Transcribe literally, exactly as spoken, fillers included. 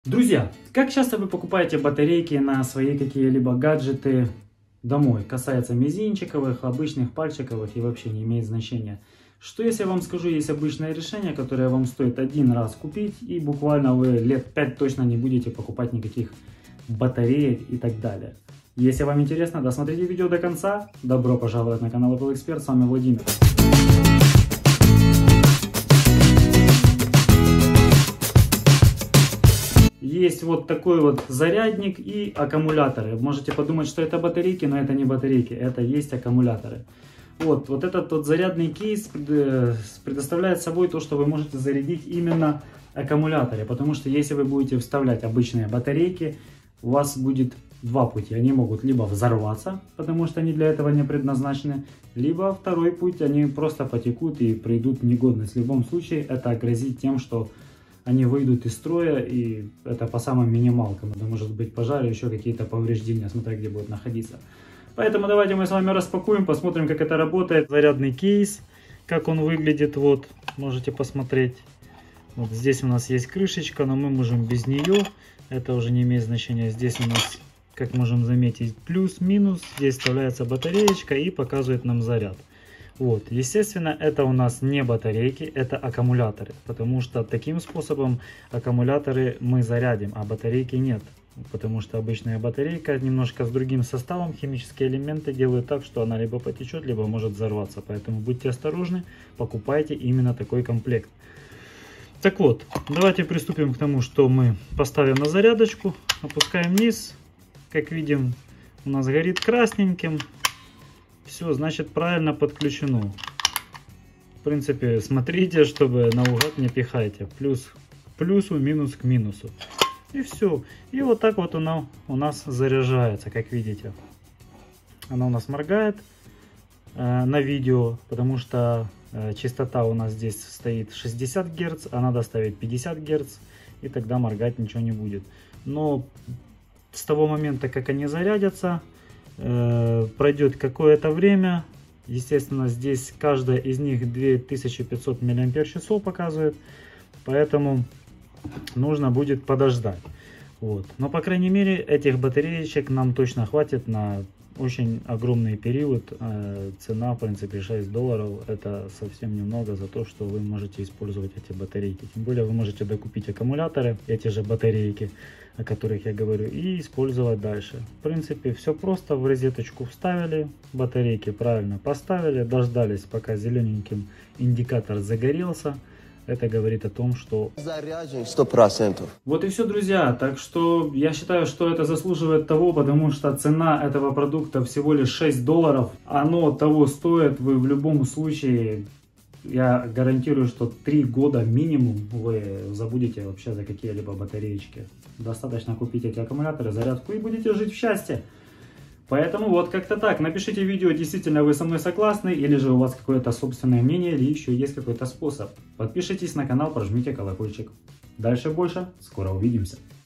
Друзья, как часто вы покупаете батарейки на свои какие-либо гаджеты домой? Касается мизинчиковых, обычных пальчиковых и вообще не имеет значения. Что если я вам скажу, есть обычное решение, которое вам стоит один раз купить, и буквально вы лет пять точно не будете покупать никаких батареек и так далее. Если вам интересно, досмотрите видео до конца. Добро пожаловать на канал Apple Expert, с вами Владимир. Есть вот такой вот зарядник и аккумуляторы. Можете подумать, что это батарейки, но это не батарейки, это есть аккумуляторы. Вот, вот этот вот зарядный кейс предоставляет собой то, что вы можете зарядить именно аккумуляторы. Потому что если вы будете вставлять обычные батарейки, у вас будет два пути. Они могут либо взорваться, потому что они для этого не предназначены, либо второй путь, они просто потекут и придут в негодность. В любом случае это грозит тем, что они выйдут из строя, и это по самым минималкам. Это может быть пожар, еще какие-то повреждения, смотря где будет находиться. Поэтому давайте мы с вами распакуем, посмотрим, как это работает. Зарядный кейс, как он выглядит, вот, можете посмотреть. Вот здесь у нас есть крышечка, но мы можем без нее, это уже не имеет значения. Здесь у нас, как можем заметить, плюс-минус, здесь вставляется батареечка и показывает нам заряд. Вот, естественно, это у нас не батарейки, это аккумуляторы, потому что таким способом аккумуляторы мы зарядим, а батарейки нет. Потому что обычная батарейка немножко с другим составом, химические элементы делают так, что она либо потечет, либо может взорваться. Поэтому будьте осторожны, покупайте именно такой комплект. Так вот, давайте приступим к тому, что мы поставим на зарядочку, опускаем вниз. Как видим, у нас горит красненьким. Все, значит, правильно подключено. В принципе, смотрите, чтобы наугад не пихайте. Плюс к плюсу, минус к минусу. И все. И вот так вот оно у нас заряжается, как видите. Оно у нас моргает э, на видео, потому что э, частота у нас здесь стоит шестьдесят герц, а надо ставить пятьдесят герц, и тогда моргать ничего не будет. Но с того момента, как они зарядятся, пройдет какое-то время. Естественно, здесь каждая из них две тысячи пятьсот миллиампер-часов показывает, поэтому нужно будет подождать. Вот. Но по крайней мере этих батареечек нам точно хватит на очень огромный период. Цена в принципе шесть долларов, это совсем немного за то, что вы можете использовать эти батарейки. Тем более вы можете докупить аккумуляторы, эти же батарейки, о которых я говорю, и использовать дальше. В принципе, все просто. В розеточку вставили, батарейки правильно поставили, дождались, пока зелененьким индикатор загорелся. Это говорит о том, что заряжен сто процентов. Вот и все, друзья. Так что я считаю, что это заслуживает того, потому что цена этого продукта всего лишь шесть долларов. Оно того стоит. Вы в любом случае, я гарантирую, что три года минимум вы забудете вообще за какие-либо батареечки. Достаточно купить эти аккумуляторы, зарядку, и будете жить в счастье. Поэтому вот как-то так. Напишите в видео, действительно вы со мной согласны, или же у вас какое-то собственное мнение, или еще есть какой-то способ. Подпишитесь на канал, прожмите колокольчик. Дальше больше. Скоро увидимся.